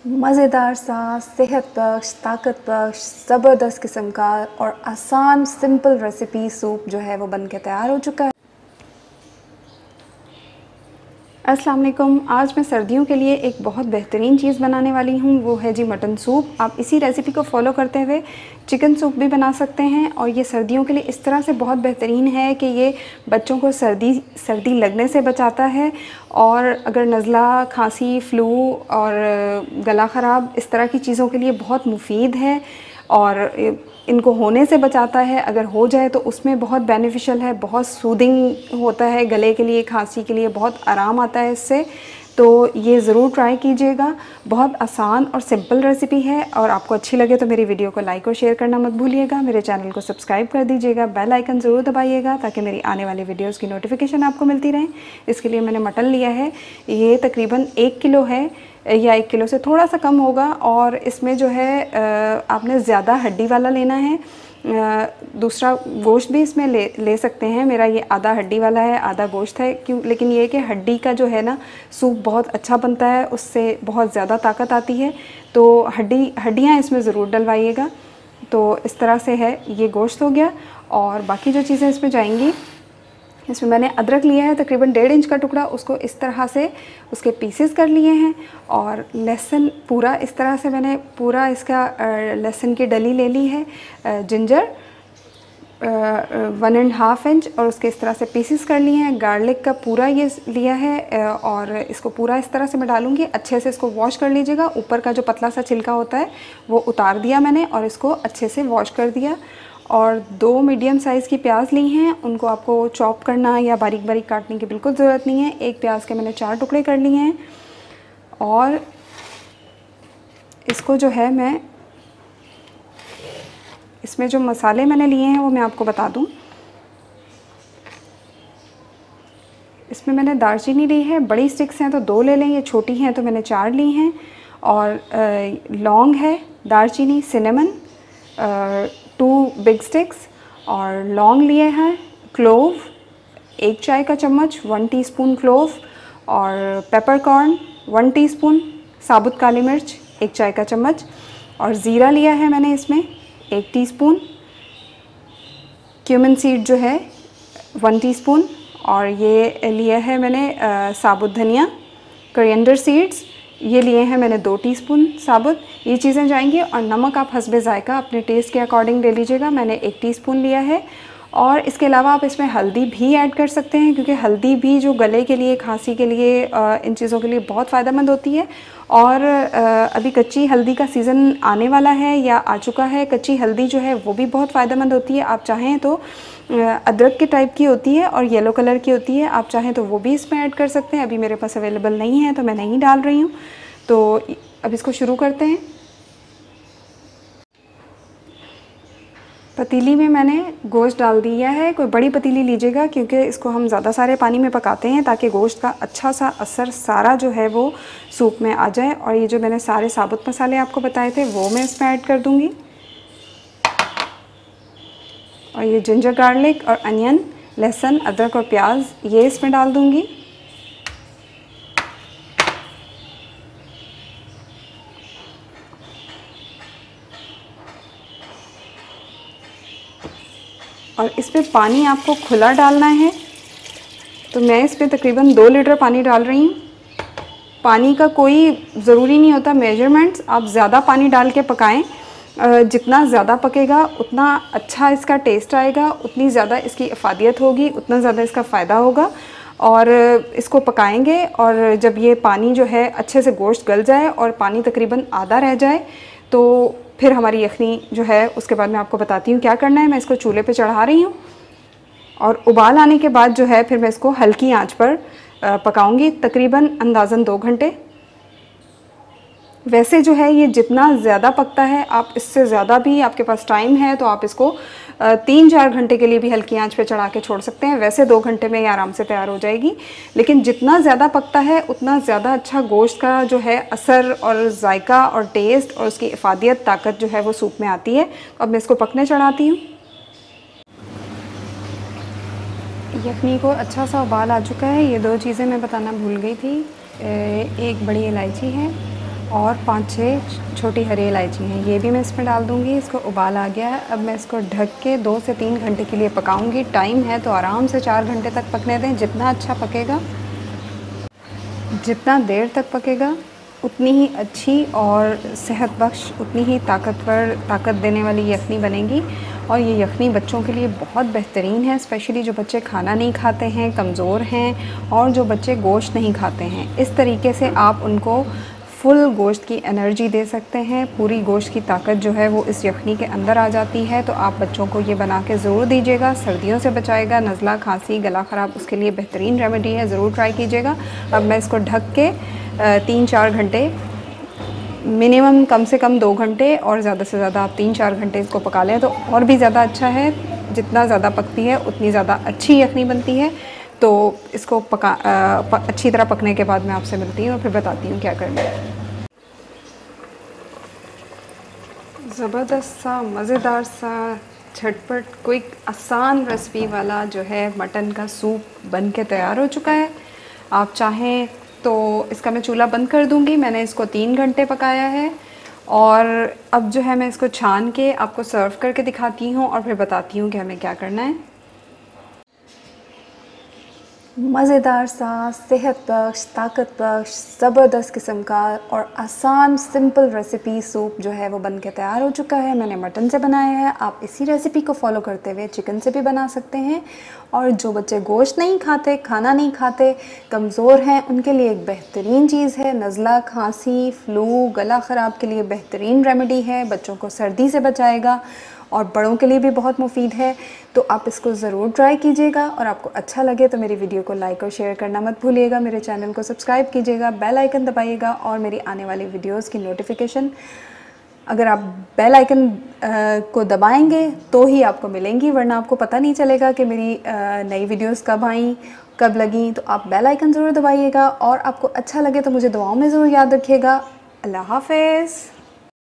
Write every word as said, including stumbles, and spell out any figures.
मज़ेदार सा, सेहत बख्श, ताकत बख्श, ज़बरदस्त किस्म का और आसान सिंपल रेसिपी सूप जो है वो बन के तैयार हो चुका है। अस्सलाम वालेकुम। आज मैं सर्दियों के लिए एक बहुत बेहतरीन चीज़ बनाने वाली हूँ, वो है जी मटन सूप। आप इसी रेसिपी को फॉलो करते हुए चिकन सूप भी बना सकते हैं और ये सर्दियों के लिए इस तरह से बहुत बेहतरीन है कि ये बच्चों को सर्दी सर्दी लगने से बचाता है और अगर नज़ला, खांसी, फ्लू और गला ख़राब इस तरह की चीज़ों के लिए बहुत मुफीद है और इनको होने से बचाता है। अगर हो जाए तो उसमें बहुत बेनिफिशियल है, बहुत सूदिंग होता है गले के लिए, खांसी के लिए बहुत आराम आता है इससे। तो ये ज़रूर ट्राई कीजिएगा। बहुत आसान और सिंपल रेसिपी है और आपको अच्छी लगे तो मेरी वीडियो को लाइक और शेयर करना मत भूलिएगा। मेरे चैनल को सब्सक्राइब कर दीजिएगा, बेल आइकन ज़रूर दबाइएगा ताकि मेरी आने वाली वीडियोज़ की नोटिफिकेशन आपको मिलती रहे। इसके लिए मैंने मटन लिया है, ये तकरीबन एक किलो है या एक किलो से थोड़ा सा कम होगा और इसमें जो है आपने ज़्यादा हड्डी वाला लेना है। दूसरा गोश्त भी इसमें ले ले सकते हैं। मेरा ये आधा हड्डी वाला है, आधा गोश्त है, क्यों लेकिन ये कि हड्डी का जो है ना सूप बहुत अच्छा बनता है, उससे बहुत ज़्यादा ताकत आती है। तो हड्डी हड्डियाँ इसमें ज़रूर डलवाइएगा। तो इस तरह से है, ये गोश्त हो गया और बाकी जो चीज़ें इसमें जाएंगी, इसमें मैंने अदरक लिया है तकरीबन डेढ़ इंच का टुकड़ा, उसको इस तरह से उसके पीसेस कर लिए हैं। और लहसुन पूरा इस तरह से मैंने पूरा इसका लहसुन की डली ले ली है। Ginger one and half inch और उसके इस तरह से पीसेस कर लिए हैं। गार्लिक का पूरा ये लिया है और इसको पूरा इस तरह से मैं डालूँगी। अच्छे से इसको वॉश कर लीजिएगा। ऊपर का जो पतला सा छिलका होता है वो उतार दिया मैंने और इसको अच्छे से वॉश कर दिया। और दो मीडियम साइज़ की प्याज ली हैं, उनको आपको चॉप करना या बारीक बारीक काटने की बिल्कुल ज़रूरत नहीं है। एक प्याज के मैंने चार टुकड़े कर लिए हैं और इसको जो है मैं इसमें जो मसाले मैंने लिए हैं वो मैं आपको बता दूं। इसमें मैंने दालचीनी ली है, बड़ी स्टिक्स हैं तो दो ले लें, ये छोटी हैं तो मैंने चार ली हैं। और लौंग है, दालचीनी, सिनेमन, टू बिग स्टिक्स और लौंग लिए हैं। क्लोव एक चाय का चम्मच, वन टीस्पून क्लोव और पेपरकॉर्न वन टीस्पून, साबुत काली मिर्च एक चाय का चम्मच और ज़ीरा लिया है मैंने इसमें एक टीस्पून। क्यूमिन सीड जो है वन टीस्पून और ये लिया है मैंने आ, साबुत धनिया, कोरिएंडर सीड्स ये लिए हैं मैंने दो टीस्पून साबुत। ये चीज़ें जाएंगी और नमक आप हस्बे जायका अपने टेस्ट के अकॉर्डिंग ले लीजिएगा, मैंने एक टीस्पून लिया है। और इसके अलावा आप इसमें हल्दी भी ऐड कर सकते हैं क्योंकि हल्दी भी जो गले के लिए, खांसी के लिए, इन चीज़ों के लिए बहुत फ़ायदेमंद होती है। और अभी कच्ची हल्दी का सीज़न आने वाला है या आ चुका है। कच्ची हल्दी जो है वो भी बहुत फ़ायदेमंद होती है। आप चाहें तो अदरक के टाइप की होती है और येलो कलर की होती है, आप चाहें तो वो भी इसमें ऐड कर सकते हैं। अभी मेरे पास अवेलेबल नहीं है तो मैं नहीं डाल रही हूँ। तो अब इसको शुरू करते हैं। पतीली में मैंने गोश्त डाल दिया है। कोई बड़ी पतीली लीजिएगा क्योंकि इसको हम ज़्यादा सारे पानी में पकाते हैं ताकि गोश्त का अच्छा सा असर सारा जो है वो सूप में आ जाए। और ये जो मैंने सारे साबुत मसाले आपको बताए थे वो मैं इसमें ऐड कर दूँगी। और ये जिंजर गार्लिक और अनियन, लहसुन, अदरक और प्याज ये इसमें डाल दूँगी। और इसमें पानी आपको खुला डालना है, तो मैं इसमें तकरीबन दो लीटर पानी डाल रही हूँ। पानी का कोई ज़रूरी नहीं होता मेजरमेंट्स, आप ज़्यादा पानी डाल के पकाएं। जितना ज़्यादा पकेगा उतना अच्छा इसका टेस्ट आएगा, उतनी ज़्यादा इसकी इफ़ादियत होगी, उतना ज़्यादा इसका फ़ायदा होगा। और इसको पकाएंगे और जब ये पानी जो है अच्छे से गोश्त गल जाए और पानी तकरीबन आधा रह जाए तो फिर हमारी यखनी जो है उसके बाद मैं आपको बताती हूँ क्या करना है। मैं इसको चूल्हे पे चढ़ा रही हूँ और उबाल आने के बाद जो है फिर मैं इसको हल्की आंच पर पकाऊंगी तकरीबन अंदाज़न दो घंटे। वैसे जो है ये जितना ज़्यादा पकता है, आप इससे ज़्यादा भी आपके पास टाइम है तो आप इसको तीन चार घंटे के लिए भी हल्की आंच पे चढ़ा के छोड़ सकते हैं। वैसे दो घंटे में ये आराम से तैयार हो जाएगी, लेकिन जितना ज़्यादा पकता है उतना ज़्यादा अच्छा गोश्त का जो है असर और जायका और टेस्ट और उसकी इफ़ादियत, ताकत जो है वो सूप में आती है। अब मैं इसको पकने चढ़ाती हूँ। यखनी को अच्छा सा उबाल आ चुका है। ये दो चीज़ें मैं बताना भूल गई थी, एक बड़ी इलायची है और पाँच छः छोटी हरी इलायची हैं, ये भी मैं इसमें डाल दूँगी। इसको उबाल आ गया है, अब मैं इसको ढक के दो से तीन घंटे के लिए पकाऊंगी। टाइम है तो आराम से चार घंटे तक पकने दें। जितना अच्छा पकेगा, जितना देर तक पकेगा, उतनी ही अच्छी और सेहत बख्श, उतनी ही ताकतवर, ताकत देने वाली यखनी बनेगी। और ये यखनी बच्चों के लिए बहुत बेहतरीन है, स्पेशली जो बच्चे खाना नहीं खाते हैं, कमज़ोर हैं, और जो बच्चे गोश्त नहीं खाते हैं। इस तरीके से आप उनको फुल गोश्त की एनर्जी दे सकते हैं। पूरी गोश्त की ताकत जो है वो इस यखनी के अंदर आ जाती है। तो आप बच्चों को ये बना के ज़रूर दीजिएगा। सर्दियों से बचाएगा, नज़ला, खांसी, गला ख़राब, उसके लिए बेहतरीन रेमेडी है, ज़रूर ट्राई कीजिएगा। अब मैं इसको ढक के तीन चार घंटे, मिनिमम कम से कम दो घंटे और ज़्यादा से ज़्यादा आप तीन चार घंटे इसको पका लें तो और भी ज़्यादा अच्छा है। जितना ज़्यादा पकती है उतनी ज़्यादा अच्छी यखनी बनती है। तो इसको पका आ, प, अच्छी तरह पकने के बाद मैं आपसे मिलती हूँ और फिर बताती हूँ क्या करना है। ज़बरदस्त सा, मज़ेदार सा, झटपट, क्विक, आसान रेसिपी वाला जो है मटन का सूप बन के तैयार हो चुका है। आप चाहें तो इसका मैं चूल्हा बंद कर दूंगी। मैंने इसको तीन घंटे पकाया है और अब जो है मैं इसको छान के आपको सर्व करके दिखाती हूँ और फिर बताती हूँ कि हमें क्या करना है। मज़ेदार सा, सेहत बख्श, ताकत बख्श, ज़बरदस्त किस्म का और आसान सिंपल रेसिपी सूप जो है वो बन के तैयार हो चुका है। मैंने मटन से बनाया है। आप इसी रेसिपी को फॉलो करते हुए चिकन से भी बना सकते हैं। और जो बच्चे गोश्त नहीं खाते, खाना नहीं खाते, कमज़ोर हैं, उनके लिए एक बेहतरीन चीज़ है। नज़ला, खांसी, फ्लू, गला ख़राब के लिए बेहतरीन रेमेडी है। बच्चों को सर्दी से बचाएगा और बड़ों के लिए भी बहुत मुफीद है। तो आप इसको ज़रूर ट्राई कीजिएगा और आपको अच्छा लगे तो मेरी वीडियो को लाइक और शेयर करना मत भूलिएगा। मेरे चैनल को सब्सक्राइब कीजिएगा, बेल आइकन दबाइएगा और मेरी आने वाली वीडियोस की नोटिफिकेशन, अगर आप बेल आइकन को दबाएंगे तो ही आपको मिलेंगी, वरना आपको पता नहीं चलेगा कि मेरी नई वीडियोस कब आई, कब लगी। तो आप बेल आइकन ज़रूर दबाइएगा और आपको अच्छा लगे तो मुझे दुआओं में ज़रूर याद रखिएगा। अल्लाह हाफ़िज़।